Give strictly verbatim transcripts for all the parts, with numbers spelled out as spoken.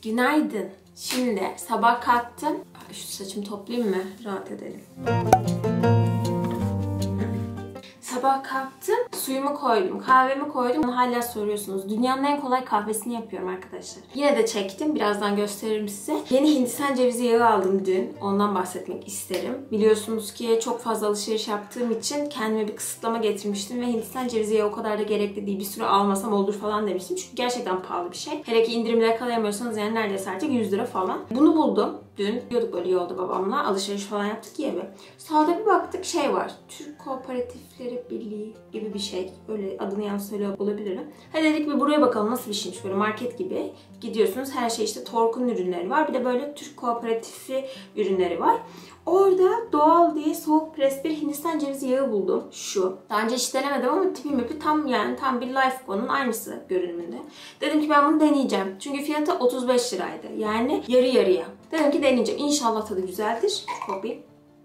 Günaydın. Şimdi sabah kalktım. Şu saçımı toplayayım mı? Rahat edelim. Sabah kalktım, suyumu koydum, kahvemi koydum. Hala soruyorsunuz. Dünyanın en kolay kahvesini yapıyorum arkadaşlar. Yine de çektim. Birazdan gösteririm size. Yeni Hindistan cevizi yağı aldım dün. Ondan bahsetmek isterim. Biliyorsunuz ki çok fazla alışveriş yaptığım için kendime bir kısıtlama getirmiştim ve Hindistan cevizi yağı o kadar da gerekli değil. Bir sürü almasam olur falan demiştim. Çünkü gerçekten pahalı bir şey. Hele ki indirimle yakalayamıyorsanız yani neredeyse artık yüz lira falan. Bunu buldum. Dün diyorduk böyle yolda babamla. Alışveriş falan yaptık ya eve. Sağda bir baktık şey var. Türk Kooperatifleri Birliği gibi bir şey. Öyle adını yanlış söylüyor olabilirim. Hadi dedik bir buraya bakalım nasıl bir şeymiş. Böyle market gibi gidiyorsunuz. Her şey işte Tork'un ürünleri var. Bir de böyle Türk Kooperatifi ürünleri var. Orada doğal diye soğuk pres bir Hindistan cevizi yağı buldum. Şu. Daha önce hiç denemedim ama tipi mipi tam yani tam bir Lifeco'nun aynısı görünümünde. Dedim ki ben bunu deneyeceğim. Çünkü fiyatı otuz beş liraydı. Yani yarı yarıya. Dedim ki deneyeceğim. İnşallah tadı güzeldir. Koklayayım.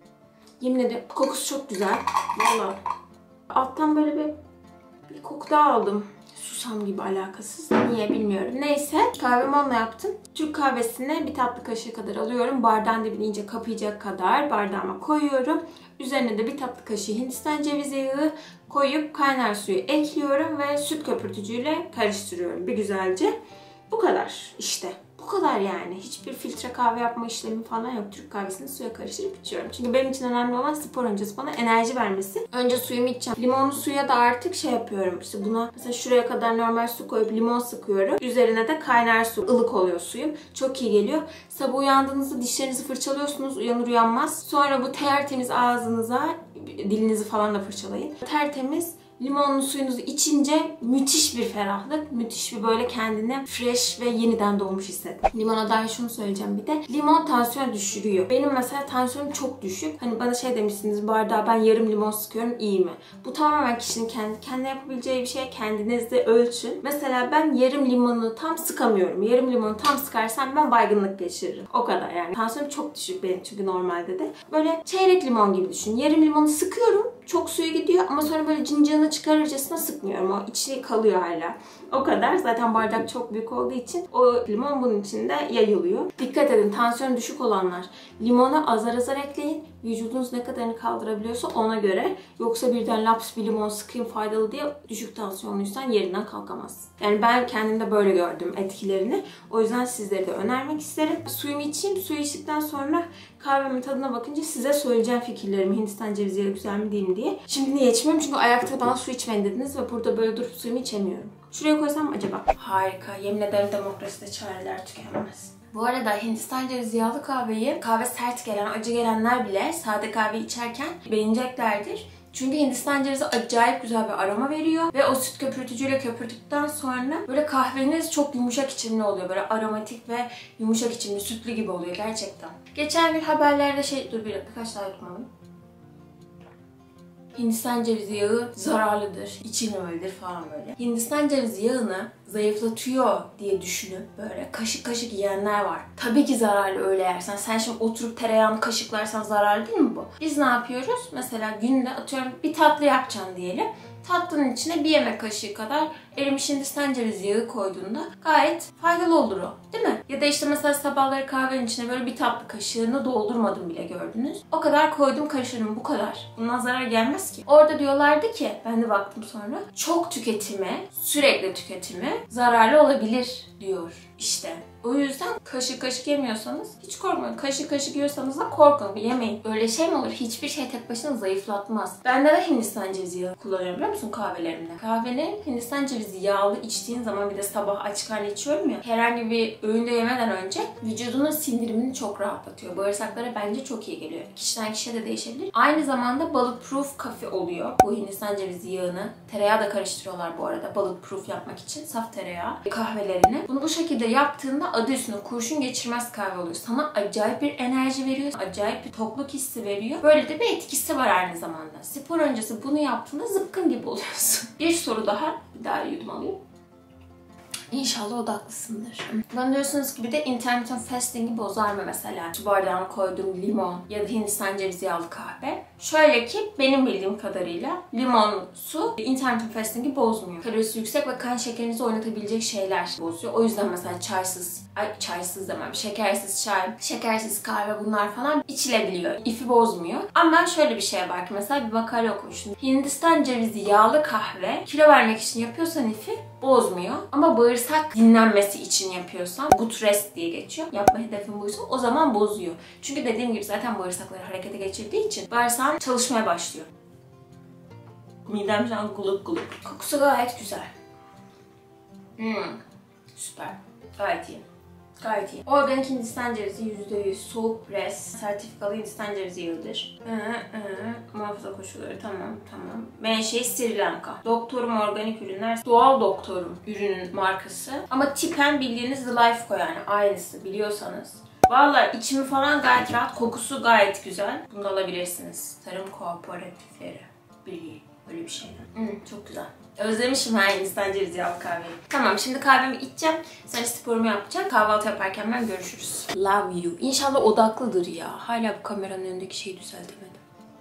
Yemin ederim kokusu çok güzel. Vallahi. Alttan böyle bir, bir koku daha aldım. Susam gibi alakasız. Niye bilmiyorum. Neyse kahvemi onunla yaptım. Türk kahvesine bir tatlı kaşığı kadar alıyorum. Bardağın dibini iyice kapayacak kadar bardağıma koyuyorum. Üzerine de bir tatlı kaşığı Hindistan cevizi yağı koyup kaynar suyu ekliyorum ve süt köpürtücüyle karıştırıyorum bir güzelce. Bu kadar işte. Bu kadar yani. Hiçbir filtre kahve yapma işlemi falan yok. Türk kahvesini suya karıştırıp içiyorum. Çünkü benim için önemli olan spor öncesi bana enerji vermesi. Önce suyumu içeceğim. Limonlu suya da artık şey yapıyorum. İşte buna mesela şuraya kadar normal su koyup limon sıkıyorum. Üzerine de kaynar su. Ilık oluyor suyum. Çok iyi geliyor. Sabah uyandığınızda dişlerinizi fırçalıyorsunuz. Uyanır uyanmaz. Sonra bu tertemiz ağzınıza dilinizi falan da fırçalayın. Tertemiz limonlu suyunuzu içince müthiş bir ferahlık, müthiş bir böyle kendini fresh ve yeniden doğmuş hissettim. Limona dair şunu söyleyeceğim bir de. Limon tansiyon düşürüyor. Benim mesela tansiyonum çok düşük. Hani bana şey demişsiniz, bardağa ben yarım limon sıkıyorum, iyi mi? Bu tamamen kişinin kendi kendine yapabileceği bir şey. Kendinizde ölçün. Mesela ben yarım limonu tam sıkamıyorum. Yarım limonu tam sıkarsam ben baygınlık geçiririm. O kadar yani. Tansiyonum çok düşük benim çünkü normalde de. Böyle çeyrek limon gibi düşün. Yarım limonu sıkıyorum. Çok suyu gidiyor ama sonra böyle cincığını çıkarırcasına sıkmıyorum. O içi kalıyor hala. O kadar. Zaten bardak çok büyük olduğu için o limon bunun içinde yayılıyor. Dikkat edin, tansiyon düşük olanlar limonu azar azar ekleyin. Vücudunuz ne kadarını kaldırabiliyorsa ona göre. Yoksa birden laps bir limon sıkayım faydalı diye düşük tansiyonluysan yerinden kalkamazsın. Yani ben kendimde böyle gördüm etkilerini. O yüzden sizlere de önermek isterim. Suyumu içeyim. Suyu içtikten sonra kahvemin tadına bakınca size söyleyeceğim fikirlerimi. Hindistan cevizi yağı güzel mi değil mi diye. Şimdi niye içmiyorum? Çünkü ayakta bana su içmeyin dediniz ve burada böyle durup suyumu içemiyorum. Şuraya koysam mı acaba? Harika. Yemin ederim demokraside çareler tükenmez. Bu arada Hindistan cevizi yağlı kahveyi kahve sert gelen, acı gelenler bile sade kahve içerken beğeneceklerdir. Çünkü Hindistan cevizi acayip güzel bir aroma veriyor ve o süt köpürtücüyle köpürttükten sonra böyle kahveniz çok yumuşak içimli oluyor. Böyle aromatik ve yumuşak içimli, sütlü gibi oluyor gerçekten. Geçen gün haberlerde şey, dur bir birkaç daha yutmalıyım. Hindistan cevizi yağı zararlıdır, içilmemelidir falan böyle. Hindistan cevizi yağını zayıflatıyor diye düşünüp böyle kaşık kaşık yiyenler var. Tabii ki zararlı öyle yersen. Sen şimdi oturup tereyağını kaşıklarsan zararlı değil mi bu? Biz ne yapıyoruz? Mesela günde atıyorum bir tatlı yapacaksın diyelim. Tatlının içine bir yemek kaşığı kadar erimiş Hindistan cevizi yağı koyduğunda gayet faydalı olur o. Değil mi? Ya da işte mesela sabahları kahvenin içine böyle bir tatlı kaşığını doldurmadım bile gördünüz. O kadar koydum karıştırdım, bu kadar. Bundan zarar gelmez ki. Orada diyorlardı ki, ben de baktım sonra, çok tüketimi, sürekli tüketimi zararlı olabilir diyor işte. O yüzden kaşık kaşık yemiyorsanız hiç korkmayın. Kaşık kaşık yiyorsanız da korkun. Yemeyin. Öyle şey mi olur? Hiçbir şey tek başına zayıflatmaz. Ben de Hindistan cevizi yağı kullanıyorum biliyor musun kahvelerimde? Kahvenin Hindistan cevizi yağlı içtiğin zaman, bir de sabah açık karnına içiyorum ya. Herhangi bir öğünde yemeden önce vücudunun sindirimini çok rahatlatıyor. Bağırsaklara bence çok iyi geliyor. Kişiden kişiye de değişebilir. Aynı zamanda bulletproof kafe oluyor. Bu Hindistan cevizi yağını tereyağı da karıştırıyorlar bu arada. Bulletproof yapmak için saf tereyağı kahvelerini. Bunu bu şekilde yaptığında adı üstünde kurşun geçirmez kahve oluyor. Sana acayip bir enerji veriyor. Acayip bir tokluk hissi veriyor. Böyle de bir etkisi var aynı zamanda. Spor öncesi bunu yaptığında zıpkın gibi oluyorsun. Bir soru daha. Bir daha yudum alayım. İnşallah odaklısındır. Ben diyorsunuz ki bir de intermittent fasting'i bozar mı mesela? Su bardağına koyduğum limon ya da Hindistan cevizi yağlı kahve. Şöyle ki benim bildiğim kadarıyla limon su intermittent fasting'i bozmuyor. Kalorisi yüksek ve kan şekerinizi oynatabilecek şeyler bozuyor. O yüzden mesela çaysız, ay çaysız demem, şekersiz çay, şekersiz kahve bunlar falan içilebiliyor. İfi bozmuyor. Ama şöyle bir şey var ki mesela bir makale okumuştum. Hindistan cevizi yağlı kahve kilo vermek için yapıyorsan ifi bozmuyor. Ama bağırsak dinlenmesi için yapıyorsan, gut rest diye geçiyor. Yapma hedefin buysa o zaman bozuyor. Çünkü dediğim gibi zaten bağırsakları harekete geçirdiği için bağırsağın çalışmaya başlıyor. Midem şu an guluk guluk. Kokusu gayet güzel. Hmm, süper. Gayet iyi. Gayet iyi. Organik Hindistan cevizi yüzde yüz soğuk pres, sertifikalı Hindistan cevizi yağıdır. Hı hı. Muhafaza koşulları tamam tamam. Menşei Sri Lanka. Doktorum organik ürünler. Doğal Doktorum ürünün markası. Ama tipen bildiğiniz The Life Co yani aynısı biliyorsanız. Valla içimi falan gayet rahat. Kokusu gayet güzel. Bunu da alabilirsiniz. Tarım Kooperatifleri Birliği. Böyle bir şey. Hmm, çok güzel. Özlemişim her Hindistan cevizi yağlı kahveyi. Tamam şimdi kahvemi içeceğim. Sonra sporumu yapacağım. Kahvaltı yaparken ben görüşürüz. Love you. İnşallah odaklıdır ya. Hala bu kameranın önündeki şeyi düzeltemedim.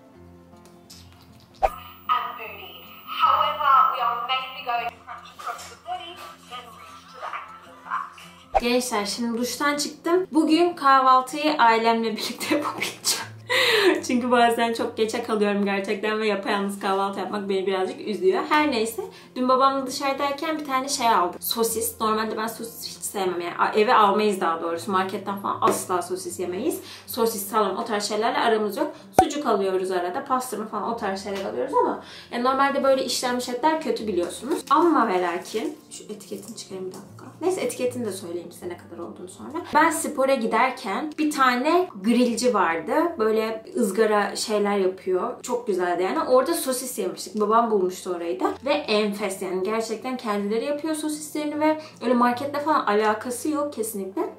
Gençler şimdi duştan çıktım. Bugün kahvaltıyı ailemle birlikte yapabileceğim. Çünkü bazen çok geçe kalıyorum gerçekten ve yapayalnız kahvaltı yapmak beni birazcık üzüyor. Her neyse dün babamla dışarıdayken bir tane şey aldım. Sosis. Normalde ben sosis hiç sevmem yani. Eve almayız daha doğrusu. Marketten falan asla sosis yemeyiz. Sosis, salam o tarz şeylerle aramız yok. Sucuk alıyoruz arada. Pastırma falan o tarz şeyler alıyoruz ama yani normalde böyle işlenmiş etler kötü biliyorsunuz. Ama ve lakin şu etiketini çıkarayım bir dakika. Neyse etiketini de söyleyeyim size ne kadar olduğunu sonra. Ben spora giderken bir tane grillci vardı. Böyle ızgara şeyler yapıyor. Çok güzeldi yani. Orada sosis yemiştik. Babam bulmuştu orayı da. Ve enfes yani. Gerçekten kendileri yapıyor sosislerini ve öyle marketle falan alakası yok kesinlikle.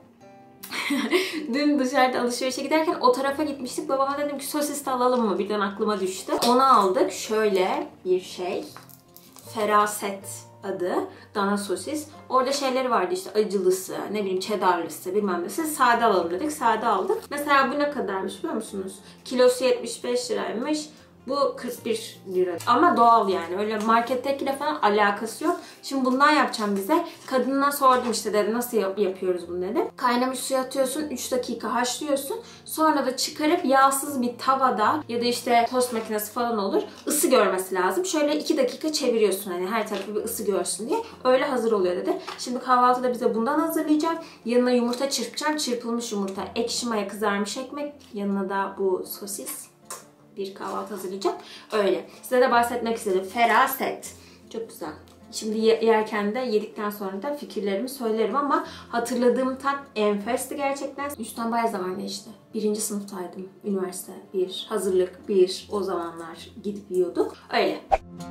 Dün dışarıda alışverişe giderken o tarafa gitmiştik. Babama dedim ki sosis de alalım mı? Birden aklıma düştü. Onu aldık. Şöyle bir şey. Feraset adı. Dana sosis. Orada şeyleri vardı işte acılısı, ne bileyim cheddarlısı, bilmem nesi. Sade alalım dedik. Sade aldık. Mesela bu ne kadarmış biliyor musunuz? Kilosu yetmiş beş liraymış. Bu kırk bir lira. Ama doğal yani. Öyle markettekiyle falan alakası yok. Şimdi bundan yapacağım bize. Kadına sordum işte dedi nasıl yap yapıyoruz bunu dedim. Kaynamış suya atıyorsun. üç dakika haşlıyorsun. Sonra da çıkarıp yağsız bir tavada ya da işte tost makinesi falan olur. Isı görmesi lazım. Şöyle iki dakika çeviriyorsun hani her tarafı bir ısı görsün diye. Öyle hazır oluyor dedi. Şimdi kahvaltıda bize bundan hazırlayacağım. Yanına yumurta çırpacağım. Çırpılmış yumurta, ekşi maya, kızarmış ekmek. Yanına da bu sosis. Bir kahvaltı hazırlayacağım. Öyle. Size de bahsetmek istedim. Feraset. Çok güzel. Şimdi yerken de yedikten sonra da fikirlerimi söylerim ama hatırladığım tat enfesti gerçekten. Üstten bayağı zaman geçti. Birinci sınıftaydım. Üniversite bir, hazırlık bir. O zamanlar gidip yiyorduk. Öyle.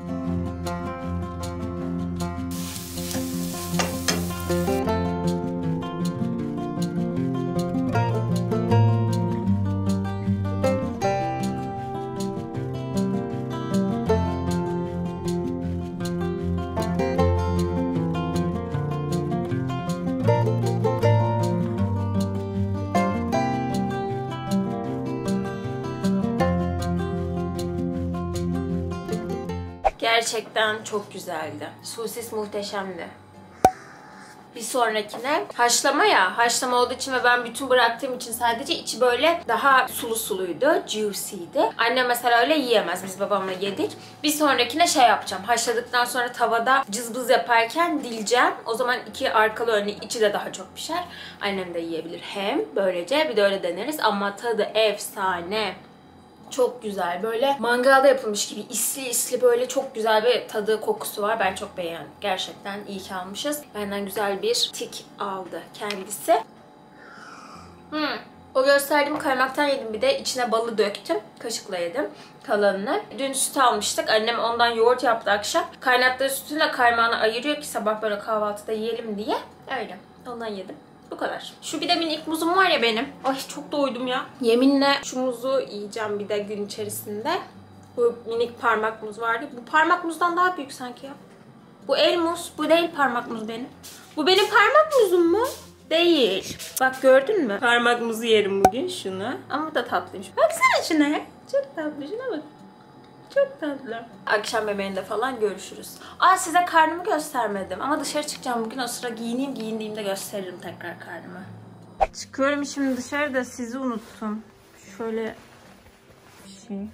Gerçekten çok güzeldi. Sosis muhteşemdi. Bir sonrakine haşlama ya. Haşlama olduğu için ve ben bütün bıraktığım için sadece içi böyle daha sulu suluydu. Juicy'ydi. Annem mesela öyle yiyemez. Biz babamla yedik. Bir sonrakine şey yapacağım. Haşladıktan sonra tavada cızbız yaparken dileceğim. O zaman iki arkalı önlü içi de daha çok pişer. Annem de yiyebilir hem. Böylece bir de öyle deneriz. Ama tadı efsane. Çok güzel. Böyle mangalda yapılmış gibi isli isli böyle çok güzel bir tadı, kokusu var. Ben çok beğendim. Gerçekten iyi ki almışız. Benden güzel bir tik aldı kendisi. Hmm. O gösterdiğim kaymaktan yedim bir de. İçine balı döktüm. Kaşıkla yedim kalanını. Dün süt almıştık. Annem ondan yoğurt yaptı akşam. Kaynattığı sütünle kaymağını ayırıyor ki sabah böyle kahvaltıda yiyelim diye. Öyle. Ondan yedim. Bu kadar. Şu bir de minik muzum var ya benim. Ay çok doydum ya. Yeminle şu muzu yiyeceğim bir de gün içerisinde. Bu minik parmak muz vardı. Bu parmak muzdan daha büyük sanki ya. Bu el muz. Bu değil parmak muz benim. Bu benim parmak muzum mu? Değil. Bak gördün mü? Parmak muzu yerim bugün şunu. Ama da tatlıymış. Baksana şuna. Çok tatlı. Şuna bak. Çok tatlı. Akşam yemeğinde falan görüşürüz. Aa size karnımı göstermedim. Ama dışarı çıkacağım bugün. O sıra giyineyim. Giyindiğimde gösteririm tekrar karnımı. Çıkıyorum şimdi dışarıda. Sizi unuttum. Şöyle bir şey.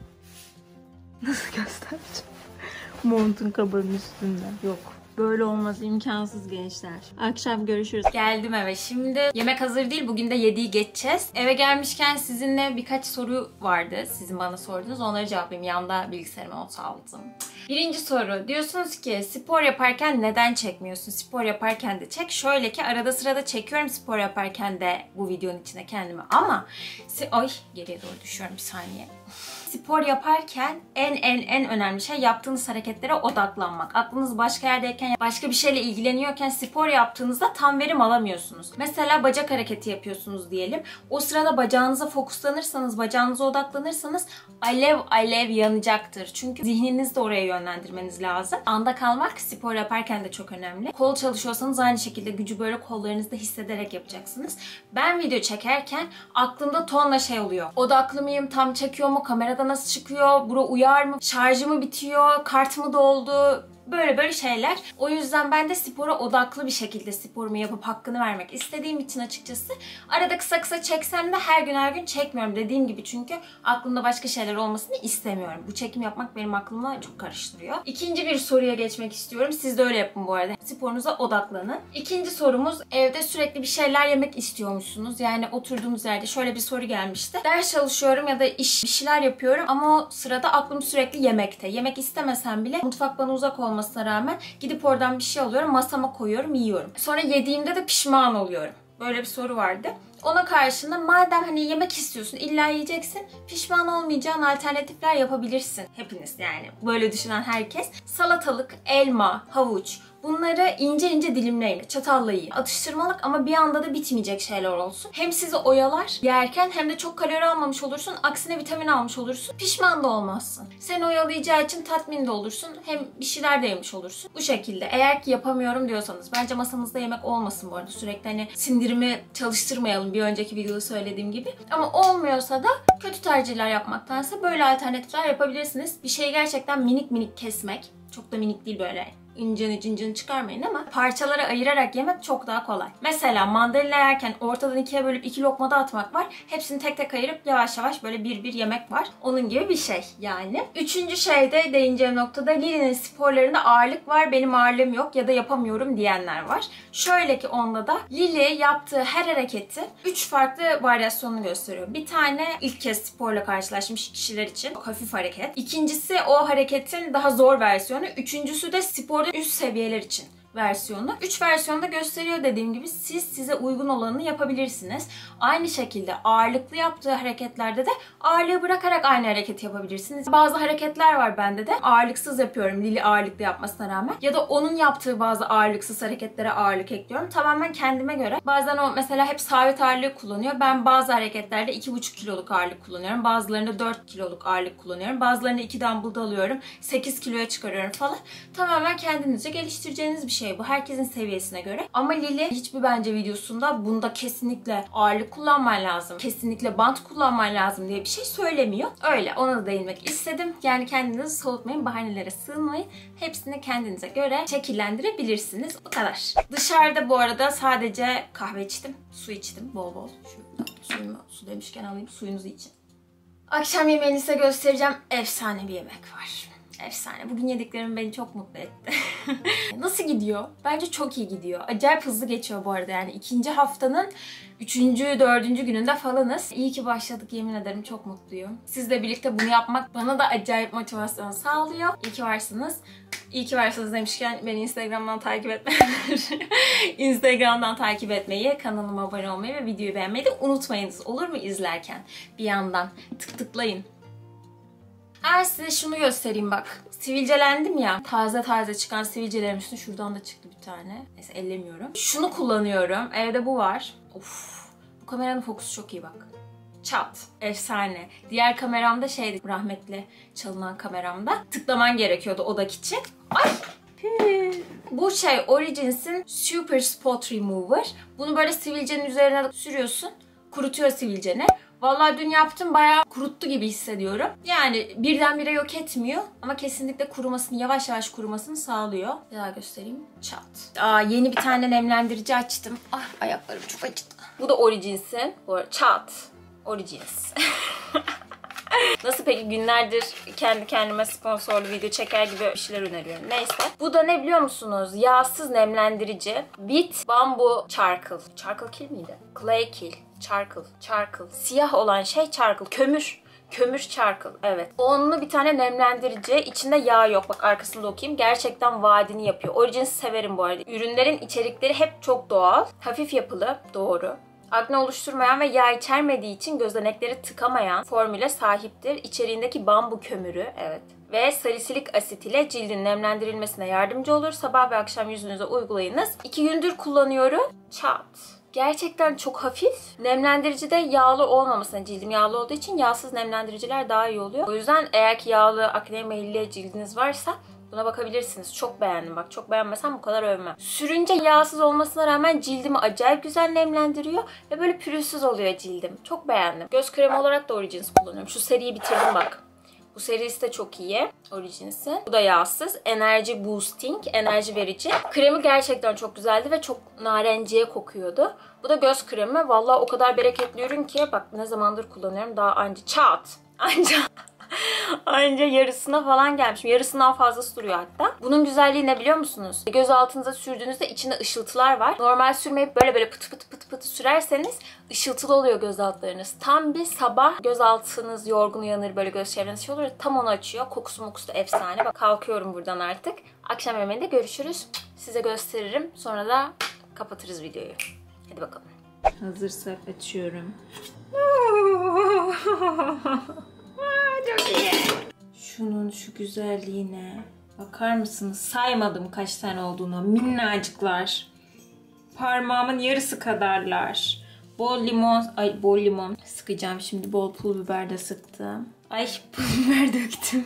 Nasıl göstereceğim? Montun kabanın üstünden. Yok. Böyle olmaz, imkansız gençler. Akşam görüşürüz. Geldim eve. Şimdi yemek hazır değil. Bugün de yediği geçeceğiz. Eve gelmişken sizinle birkaç soru vardı. Sizin bana sordunuz. Onları cevaplayayım. Yanda bilgisayarıma not aldım. Birinci soru. Diyorsunuz ki spor yaparken neden çekmiyorsun? Spor yaparken de çek. Şöyle ki arada sırada çekiyorum spor yaparken de bu videonun içine kendimi. Ama ay geriye doğru düşüyorum bir saniye. Spor yaparken en en en önemli şey yaptığınız hareketlere odaklanmak. Aklınız başka yerdeyken, başka bir şeyle ilgileniyorken spor yaptığınızda tam verim alamıyorsunuz. Mesela bacak hareketi yapıyorsunuz diyelim. O sırada bacağınıza fokuslanırsanız, bacağınıza odaklanırsanız alev alev yanacaktır. Çünkü zihninizi de oraya yönlendirmeniz lazım. Anda kalmak spor yaparken de çok önemli. Kol çalışıyorsanız aynı şekilde gücü böyle kollarınızda hissederek yapacaksınız. Ben video çekerken aklımda tonla şey oluyor. Odaklı mıyım? Tam çekiyor mu? Kamera nasıl çıkıyor? Bura uyar mı? Şarjı mı bitiyor? Kart mı doldu? Böyle böyle şeyler. O yüzden ben de spora odaklı bir şekilde sporumu yapıp hakkını vermek istediğim için açıkçası arada kısa kısa çeksem de her gün her gün çekmiyorum dediğim gibi, çünkü aklımda başka şeyler olmasını istemiyorum. Bu çekim yapmak benim aklımı çok karıştırıyor. İkinci bir soruya geçmek istiyorum. Siz de öyle yapın bu arada. Sporunuza odaklanın. İkinci sorumuz, evde sürekli bir şeyler yemek istiyormuşsunuz. Yani oturduğumuz yerde şöyle bir soru gelmişti. Ders çalışıyorum ya da iş bir şeyler yapıyorum ama o sırada aklım sürekli yemekte. Yemek istemesem bile mutfak bana uzak olması olmasına rağmen gidip oradan bir şey alıyorum, masama koyuyorum, yiyorum. Sonra yediğimde de pişman oluyorum. Böyle bir soru vardı. Ona karşında madem hani yemek istiyorsun, illa yiyeceksin, pişman olmayacağın alternatifler yapabilirsin. Hepiniz yani. Böyle düşünen herkes. Salatalık, elma, havuç. Bunları ince ince dilimleyin. Çatalla yiyin. Atıştırmalık ama bir anda da bitmeyecek şeyler olsun. Hem sizi oyalar yerken hem de çok kalori almamış olursun. Aksine vitamin almış olursun. Pişman da olmazsın. Seni oyalayacağı için tatmin de olursun. Hem bir şeyler de yemiş olursun. Bu şekilde. Eğer ki yapamıyorum diyorsanız, bence masanızda yemek olmasın bu arada. Sürekli hani sindirimi çalıştırmayalım, bir önceki videoda söylediğim gibi. Ama olmuyorsa da kötü tercihler yapmaktansa böyle alternatifler yapabilirsiniz. Bir şeyi gerçekten minik minik kesmek. Çok da minik değil, böyle incini cincini çıkarmayın ama parçalara ayırarak yemek çok daha kolay. Mesela mandalina yerken ortadan ikiye bölüp iki lokma da atmak var. Hepsini tek tek ayırıp yavaş yavaş böyle bir bir yemek var. Onun gibi bir şey yani. Üçüncü şeyde değineceğim noktada Lili'nin sporlarında ağırlık var, benim ağırlığım yok ya da yapamıyorum diyenler var. Şöyle ki onda da Lili yaptığı her hareketi üç farklı varyasyonunu gösteriyor. Bir tane ilk kez sporla karşılaşmış kişiler için hafif hareket. İkincisi o hareketin daha zor versiyonu. Üçüncüsü de sporda üst seviyeler için versiyonu. üç versiyonda gösteriyor dediğim gibi. Siz size uygun olanını yapabilirsiniz. Aynı şekilde ağırlıklı yaptığı hareketlerde de ağırlığı bırakarak aynı hareketi yapabilirsiniz. Bazı hareketler var bende de. Ağırlıksız yapıyorum Lili ağırlıklı yapmasına rağmen. Ya da onun yaptığı bazı ağırlıksız hareketlere ağırlık ekliyorum. Tamamen kendime göre. Bazen o mesela hep sabit ağırlığı kullanıyor. Ben bazı hareketlerde iki buçuk kiloluk ağırlık kullanıyorum. Bazılarında dört kiloluk ağırlık kullanıyorum. Bazılarında iki dumbbell alıyorum. sekiz kiloya çıkarıyorum falan. Tamamen kendinizce geliştireceğiniz bir şey bu. Herkesin seviyesine göre. Ama Lili hiçbir bence videosunda bunda kesinlikle ağırlık kullanman lazım, kesinlikle bant kullanman lazım diye bir şey söylemiyor. Öyle. Ona da değinmek istedim. Yani kendinizi soğutmayın, bahanelere sığınmayın. Hepsini kendinize göre şekillendirebilirsiniz. O kadar. Dışarıda bu arada sadece kahve içtim. Su içtim. Bol bol. Şu suyumu, su demişken alayım. Suyunuzu için. Akşam yemeğini size göstereceğim. Efsane bir yemek var. Efsane. Bugün yediklerim beni çok mutlu etti. Nasıl gidiyor? Bence çok iyi gidiyor. Acayip hızlı geçiyor bu arada. Yani ikinci haftanın üçüncü, dördüncü gününde falanız. İyi ki başladık, yemin ederim çok mutluyum. Sizle birlikte bunu yapmak bana da acayip motivasyon sağlıyor. İyi ki varsınız. İyi ki varsınız demişken beni Instagram'dan takip etmeyi, Instagram'dan takip etmeyi, kanalıma abone olmayı ve videoyu beğenmeyi de unutmayınız. Olur mu izlerken? Bir yandan tık tıklayın. Eğer size şunu göstereyim bak. Sivilcelendim ya. Taze taze çıkan sivilcelerim üstüne. Şuradan da çıktı bir tane. Neyse ellemiyorum. Şunu kullanıyorum. Evde bu var. Of. Bu kameranın fokusu çok iyi bak. Çat. Efsane. Diğer kameramda şeydi, rahmetli çalınan kameramda. Tıklaman gerekiyordu odak için. Ay. Bu şey Origins'in Super Spot Remover. Bunu böyle sivilcenin üzerine sürüyorsun. Kurutuyor sivilceni. Vallahi dün yaptım, bayağı kuruttu gibi hissediyorum. Yani birdenbire yok etmiyor ama kesinlikle kurumasını, yavaş yavaş kurumasını sağlıyor. Bir daha göstereyim. Çat. Aa, yeni bir tane nemlendirici açtım. Ah, ayaklarım çok acıdı. Bu da Origins'in. Bu arada çat. Origins. Nasıl peki, günlerdir kendi kendime sponsorlu video çeker gibi bir şeyler öneriyorum. Neyse. Bu da ne biliyor musunuz? Yağsız nemlendirici. Bit Bamboo Charcoal. Charcoal kill miydi? Clay kill. Charcoal. Charcoal. Siyah olan şey charcoal. Kömür. Kömür charcoal. Evet. Onlu bir tane nemlendirici. İçinde yağ yok. Bak arkasında okuyayım. Gerçekten vaadini yapıyor. Origins'i severim bu arada. Ürünlerin içerikleri hep çok doğal. Hafif yapılı. Doğru. Akne oluşturmayan ve yağ içermediği için gözenekleri tıkamayan formüle sahiptir. İçeriğindeki bambu kömürü, evet, ve salisilik asit ile cildin nemlendirilmesine yardımcı olur. Sabah ve akşam yüzünüze uygulayınız. İki gündür kullanıyorum. Çat. Gerçekten çok hafif. Nemlendirici de yağlı olmamasına, cildim yağlı olduğu için yağsız nemlendiriciler daha iyi oluyor. O yüzden eğer ki yağlı, akneye meyilli cildiniz varsa buna bakabilirsiniz. Çok beğendim bak. Çok beğenmesem bu kadar övmem. Sürünce yağsız olmasına rağmen cildimi acayip güzel nemlendiriyor ve böyle pürüzsüz oluyor cildim. Çok beğendim. Göz kremi olarak da Origins kullanıyorum. Şu seriyi bitirdim bak. Bu serisi de çok iyi. Origins'in. Bu da yağsız. Enerji boosting. Enerji verici. Kremi gerçekten çok güzeldi ve çok narenciye kokuyordu. Bu da göz kremi. Vallahi o kadar bereketli ürün ki bak ne zamandır kullanıyorum. Daha anca çat. Anca Anca yarısına falan gelmişim. Yarısından fazlası duruyor hatta. Bunun güzelliği ne biliyor musunuz? Göz altınıza sürdüğünüzde içinde ışıltılar var. Normal sürmeyip böyle böyle pıtı pıtı pıtı pıtı sürerseniz ışıltılı oluyor göz altlarınız. Tam bir sabah göz altınız yorgun uyanır, böyle göz çevreniz şey olur. Tam onu açıyor. Kokusu mokusu da efsane. Bak kalkıyorum buradan artık. Akşam yemeğinde görüşürüz. Size gösteririm. Sonra da kapatırız videoyu. Hadi bakalım. Hazırsa açıyorum. Çok iyi. Şunun şu güzelliğine bakar mısınız? Saymadım kaç tane olduğunu. Minnacıklar. Parmağımın yarısı kadarlar. Bol limon. Ay bol limon. Sıkacağım şimdi. Bol pul biber de sıktım. Ay pul biber döktüm.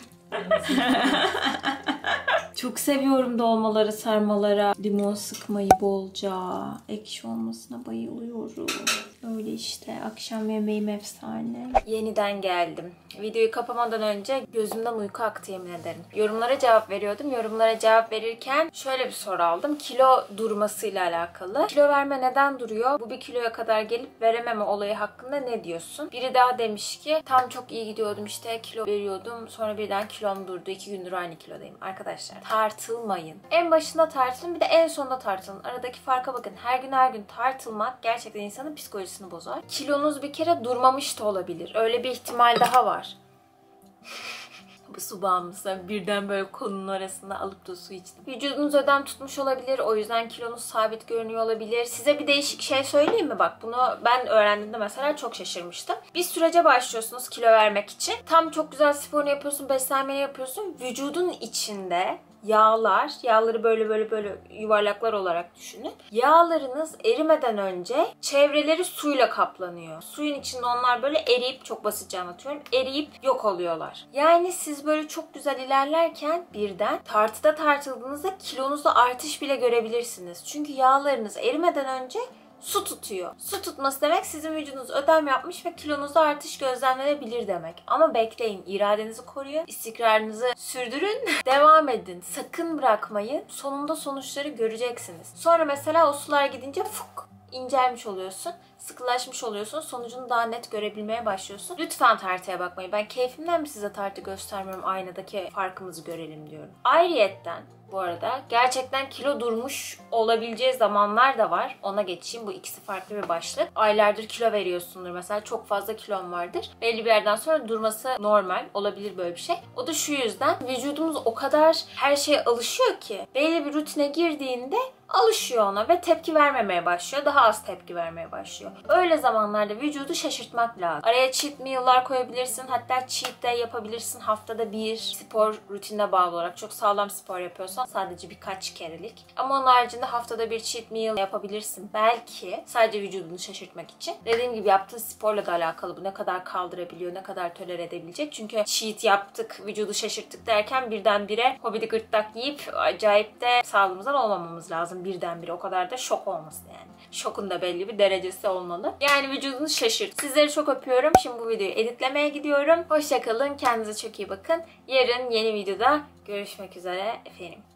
Çok seviyorum dolmaları, sarmalara limon sıkmayı bolca. Ekşi olmasına bayılıyorum. Öyle işte. Akşam yemeğim efsane. Yeniden geldim. Videoyu kapamadan önce gözümden uyku aktı yemin ederim. Yorumlara cevap veriyordum. Yorumlara cevap verirken şöyle bir soru aldım. Kilo durmasıyla alakalı. Kilo verme neden duruyor? Bu bir kiloya kadar gelip verememe olayı hakkında ne diyorsun? Biri daha demiş ki tam çok iyi gidiyordum işte kilo veriyordum. Sonra birden kilom durdu. İki gündür aynı kilodayım. Arkadaşlar tartılmayın. En başında tartılın, bir de en sonunda tartılın. Aradaki farka bakın. Her gün her gün tartılmak gerçekten insanın psikolojisini bozar. Kilonuz bir kere durmamış da olabilir. Öyle bir ihtimal daha var. Bu su bağımlısı. Birden böyle kolunun arasında alıp da su içtim. Vücudunuz ödem tutmuş olabilir. O yüzden kilonuz sabit görünüyor olabilir. Size bir değişik şey söyleyeyim mi? Bak bunu ben öğrendiğimde mesela çok şaşırmıştım. Bir sürece başlıyorsunuz kilo vermek için. Tam çok güzel sporunu yapıyorsun, beslenmeni yapıyorsun. Vücudun içinde yağlar, yağları böyle böyle böyle yuvarlaklar olarak düşünün. Yağlarınız erimeden önce çevreleri suyla kaplanıyor. Suyun içinde onlar böyle eriyip, çok basitçe anlatıyorum, eriyip yok oluyorlar. Yani siz böyle çok güzel ilerlerken birden tartıda tartıldığınızda kilonuzda artış bile görebilirsiniz. Çünkü yağlarınız erimeden önce su tutuyor. Su tutması demek sizin vücudunuz ödem yapmış ve kilonuzda artış gözlemlenebilir demek. Ama bekleyin. İradenizi koruyun. İstikrarınızı sürdürün. Devam edin. Sakın bırakmayın. Sonunda sonuçları göreceksiniz. Sonra mesela o sular gidince fuk incelmiş oluyorsun. Sıkılaşmış oluyorsun. Sonucunu daha net görebilmeye başlıyorsun. Lütfen tartıya bakmayın. Ben keyfimden mi size tartı göstermiyorum? Aynadaki farkımızı görelim diyorum. Ayrıyetten bu arada gerçekten kilo durmuş olabileceği zamanlar da var. Ona geçeyim. Bu ikisi farklı bir başlık. Aylardır kilo veriyorsundur mesela. Çok fazla kilon vardır. Belli bir yerden sonra durması normal. Olabilir böyle bir şey. O da şu yüzden vücudumuz o kadar her şeye alışıyor ki belli bir rutine girdiğinde alışıyor ona ve tepki vermemeye başlıyor. Daha az tepki vermeye başlıyor. Öyle zamanlarda vücudu şaşırtmak lazım. Araya cheat meal'lar koyabilirsin. Hatta cheat day yapabilirsin. Haftada bir spor rutinine bağlı olarak. Çok sağlam spor yapıyorsan sadece birkaç kerelik. Ama onun haricinde haftada bir cheat meal yapabilirsin. Belki sadece vücudunu şaşırtmak için. Dediğim gibi yaptığın sporla da alakalı bu. Ne kadar kaldırabiliyor, ne kadar tolere edebilecek. Çünkü cheat yaptık, vücudu şaşırttık derken birdenbire hobidi gırtlak yiyip acayip de sağlığımızdan olmamamız lazım. Birdenbire o kadar da şok olmasın yani. Şokun da belli bir derecesi olmalı. Yani vücudunu şaşırt. Sizleri çok öpüyorum. Şimdi bu videoyu editlemeye gidiyorum. Hoşça kalın. Kendinize çok iyi bakın. Yarın yeni videoda görüşmek üzere efendim.